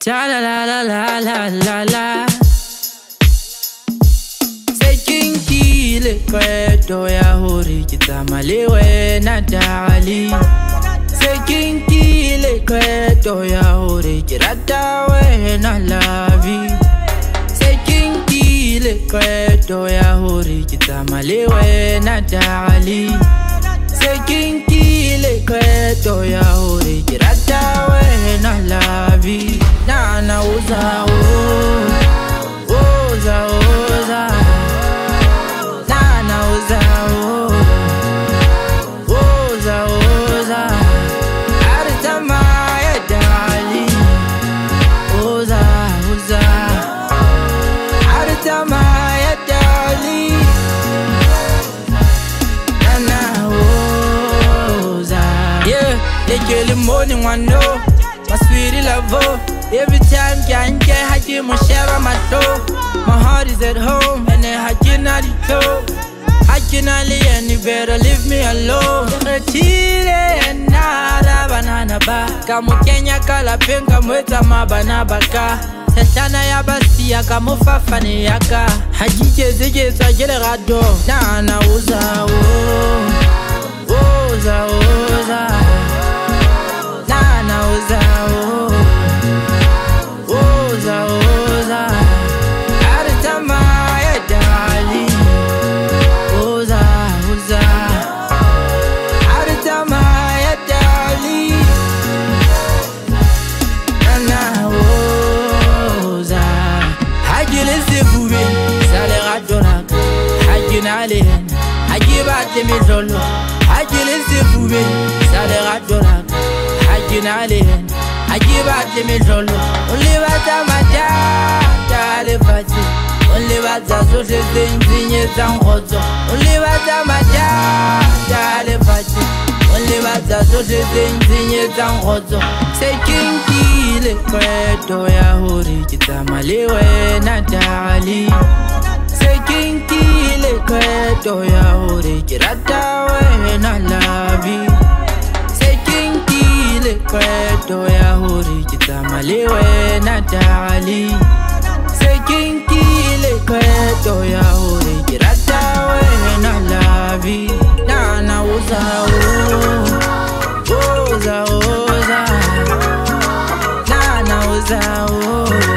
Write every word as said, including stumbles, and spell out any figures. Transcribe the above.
La la la la la la la la. Sekinkile kweto ya hori kitamaliwe na dali. Sekinkile kweto ya hori kiratawe na lavi. Sekinkile kweto ya hori kitamaliwe na dali. Sekinkile kweto ya hori kiratawe na lavi. Nana uza o, uza uza. Nana uza o, uza uza. Aritama ya dali, uza uza. Aritama ya dali. Nana uza. Yeah, they kill him morning one no. My sweetie lover. Every time can get haji mo share my door. My heart is at home and then haji na di toe. Haji na li and you better leave me alone. Retire na da banana ba. Kamu Kenya kala penga mweta mabana baka. Sashana ya basi ya kamu fafani yaka. Haji jeze jeza jele gado. Na na uza o, uza uza. Na na uza o. Uza, uza, aritama ya dali. Uza, uza, aritama ya dali. Nana uza. Haji lese fube, sale radonak. Haji nalen, haji bate mizolo. Haji lese fube, sale radonak. Haji nalen. Haji bate mizolo. Only bata maja, dale fati. Only bata so se zinye zangozo. Only bata maja, dale fati. Only bata so se zinye zangozo. Sekinkile kweto ya hori kitamaliwe na dali. Sekinkile kweto ya hori kiratawe na lavi. Sekinkile kweto ya hori kitamaliwe na dali. Sekinkile kweto ya hori kiratawe na lavi. Nana uza o, uza uza. Nana uza o.